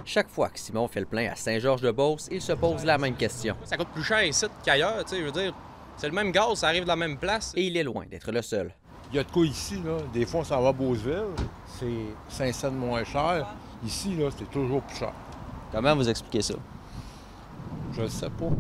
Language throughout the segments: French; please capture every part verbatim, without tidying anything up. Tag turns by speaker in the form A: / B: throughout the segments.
A: Chaque fois que Simon fait le plein à Saint-Georges-de-Beauce, il se pose la même question.
B: Ça coûte plus cher ici qu'ailleurs, tu sais, je veux dire, c'est le même gaz, ça arrive de la même place.
A: Et il est loin d'être le seul.
C: Il y a de quoi ici, là. Des fois, on s'en va à Beauceville, c'est cinq cents de moins cher. Ici, là, c'est toujours plus cher.
A: Comment vous expliquez ça?
C: Je ne sais pas.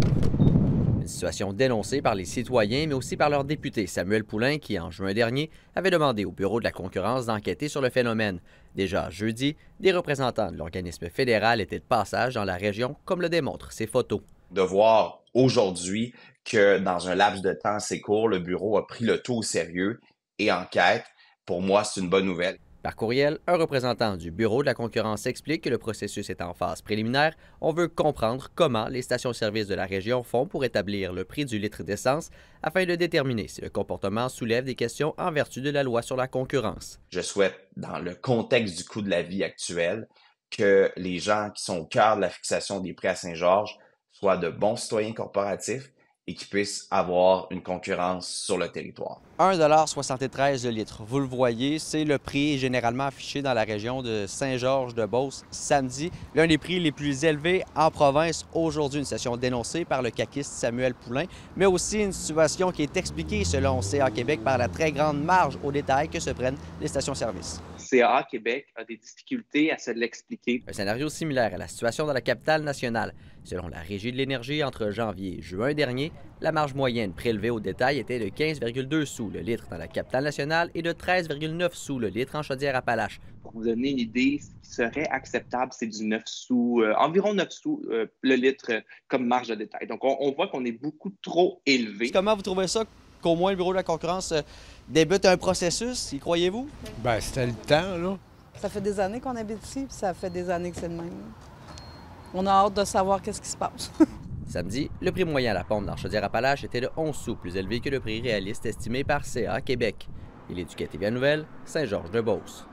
A: Une situation dénoncée par les citoyens, mais aussi par leur député Samuel Poulain, qui, en juin dernier, avait demandé au Bureau de la concurrence d'enquêter sur le phénomène. Déjà jeudi, des représentants de l'organisme fédéral étaient de passage dans la région, comme le démontrent ces photos.
D: De voir aujourd'hui que dans un laps de temps assez court, le bureau a pris le tout au sérieux et enquête, pour moi, c'est une bonne nouvelle.
A: Par courriel, un représentant du Bureau de la concurrence explique que le processus est en phase préliminaire. On veut comprendre comment les stations-service de la région font pour établir le prix du litre d'essence afin de déterminer si le comportement soulève des questions en vertu de la loi sur la concurrence.
D: Je souhaite, dans le contexte du coût de la vie actuel, que les gens qui sont au cœur de la fixation des prix à Saint-Georges soient de bons citoyens corporatifs et qui puissent avoir une concurrence sur le territoire.
A: un dollar soixante-treize le litre. Vous le voyez, c'est le prix généralement affiché dans la région de Saint-Georges-de-Beauce samedi. L'un des prix les plus élevés en province aujourd'hui. Une situation dénoncée par le caquiste Samuel Poulain, mais aussi une situation qui est expliquée selon C A Québec par la très grande marge au détail que se prennent les stations-service.
E: C A Québec a des difficultés à se l'expliquer.
A: Un scénario similaire à la situation dans la capitale nationale. Selon la Régie de l'énergie, entre janvier et juin dernier, la marge moyenne prélevée au détail était de quinze virgule deux sous le litre dans la capitale nationale et de treize virgule neuf sous le litre en Chaudière-Appalaches.
E: Pour vous donner une idée, ce qui serait acceptable, c'est du neuf sous, euh, environ neuf sous euh, le litre euh, comme marge de détail. Donc, on, on voit qu'on est beaucoup trop élevé.
A: Comment vous trouvez ça qu'au moins le Bureau de la concurrence euh, débute un processus, y croyez-vous?
C: Ben, c'était le temps, là.
F: Ça fait des années qu'on habite ici, puis ça fait des années que c'est le même. On a hâte de savoir qu'est-ce qui se passe.
A: Samedi, le prix moyen à la pompe dans Chaudière-Appalaches était de onze sous, plus élevé que le prix réaliste estimé par C A Québec. Il est du Québec Nouvelle, Saint-Georges-de-Beauce.